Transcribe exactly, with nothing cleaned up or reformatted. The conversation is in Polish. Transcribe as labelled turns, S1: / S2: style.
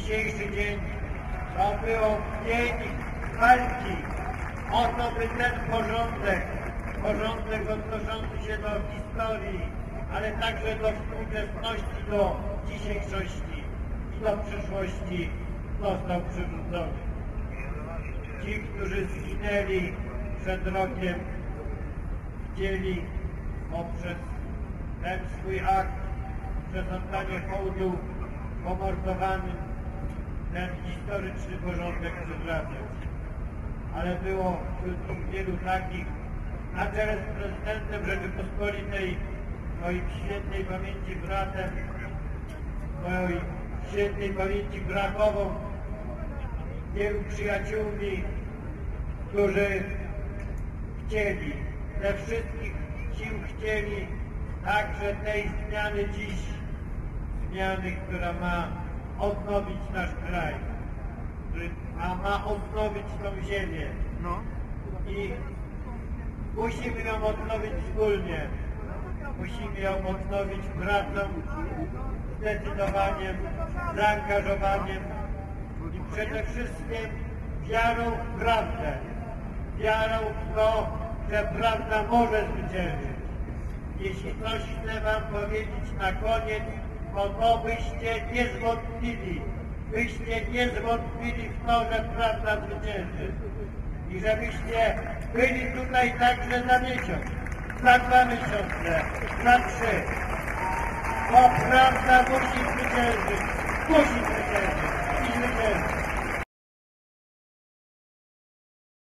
S1: dzisiejszy dzień to było dzień walki o to, by ten porządek, porządek odnoszący się do historii, ale także do współczesności, do dzisiejszości i do przyszłości został przywrócony. Ci, którzy zginęli przed rokiem, chcieli poprzez ten swój akt, przez oddanie hołdu pomordowanym, ten historyczny porządek przywracać. Ale było wśród nich wielu takich, na czele z prezydentem Rzeczypospolitej, moim świętej pamięci bratem, moim świętej pamięci bratową, wielu przyjaciółmi, którzy chcieli, ze wszystkich sił chcieli także tej zmiany dziś, zmiany, która ma odnowić nasz kraj, która ma odnowić tą ziemię.
S2: No.
S1: I musimy ją odnowić wspólnie. Musimy ją odnowić pracą, zdecydowaniem, zaangażowaniem i przede wszystkim wiarą w prawdę. Wiarą w to, że prawda może zwyciężyć. Jeśli coś chcę wam powiedzieć na koniec, to to byście nie zwątpili. Byście nie zwątpili w to, że prawda zwycięży. I żebyście byli tutaj także za miesiąc, za dwa miesiące, za trzy. Bo prawda musi zwyciężyć. Musi zwyciężyć. I zwyciężyć.